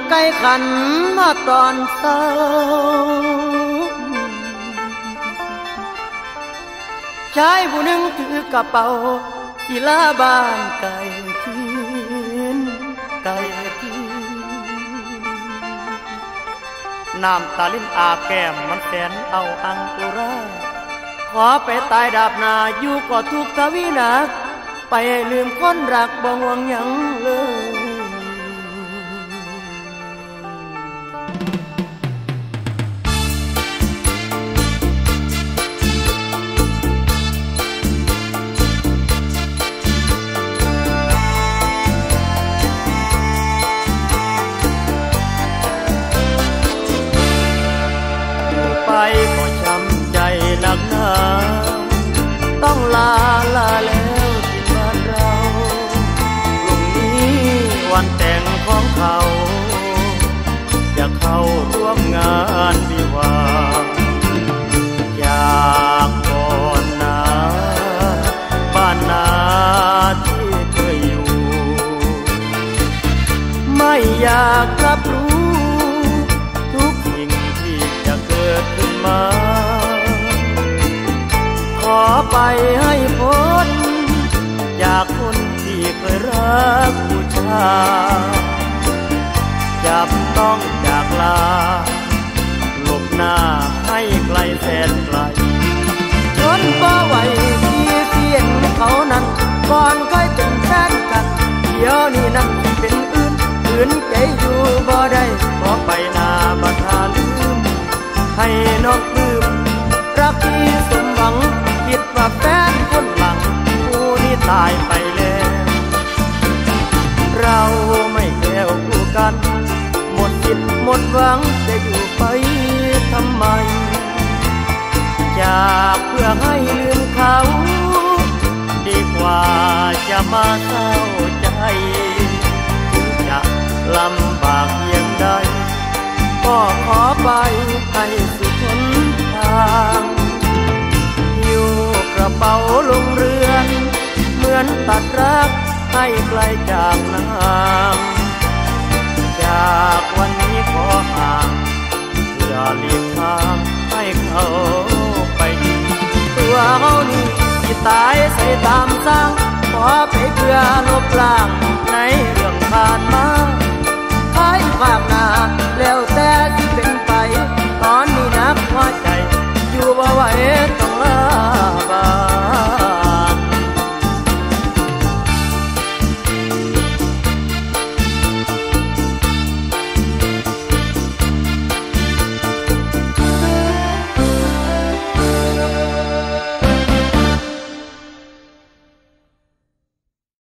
ไก่ขันมาตอนเช้าชายผู้หนึ่งถือกระเป๋าศิลาบ้านไก่ทีนไก่ทีน้ำตาลิ้นอาแก้มมันแสนเอาอังอุราขอไปตายดาบนาอยู่ก็ทุกทวีนักไปลืมคนรักบ่ห่วงหยังเลยไปก็ช้ำใจหนักหนาต้องลาแล้วที่บ้านเราพรุ่งนี้วันแต่งของเขาจะเข้าร่วมงานวิวาห์อยากก่อนนาบ้านนาที่เคยอยู่ไม่อยากรับรู้ทุกสิ่งที่จะเกิดขึ้นมาขอไปให้พ้นจากคนที่เคยรักผู้ชายจับต้องจากลาหลบหน้าให้ไกลแสนไกลทนบ่ไหวที่เสียงเขานั้นก่อนเคยเป็นแฟนกันเดี๋ยวนี้นั้นเป็นอื่นใจอยู่บ่ได้ขอไปหน้าบัดหาลืมให้น้องลืมรักที่สมหวังคิดว่าแฟนคนหลังผู้นี้ตายไปแล้วเราไม่แก้วคู่กันหมดจิตหมดหวังจะอยู่ไปทำไมจากเพื่อให้ลืมเขาดีกว่าจะมาเศร้าใจถึงจะลำบากเพียงใดก็ขอไปให้สุดหนทางหิ้วกระเป๋าลงเรือนเหมือนตัดรักให้ไกลจากนางจากวันนี้ขอห่างเพื่อหลีกทางให้เขาไปดีตัวเขานี่ที่ตายใส่ตามสร้างขอไปเพื่อลบล้างในเรื่องผ่านมาให้ภาพหน้า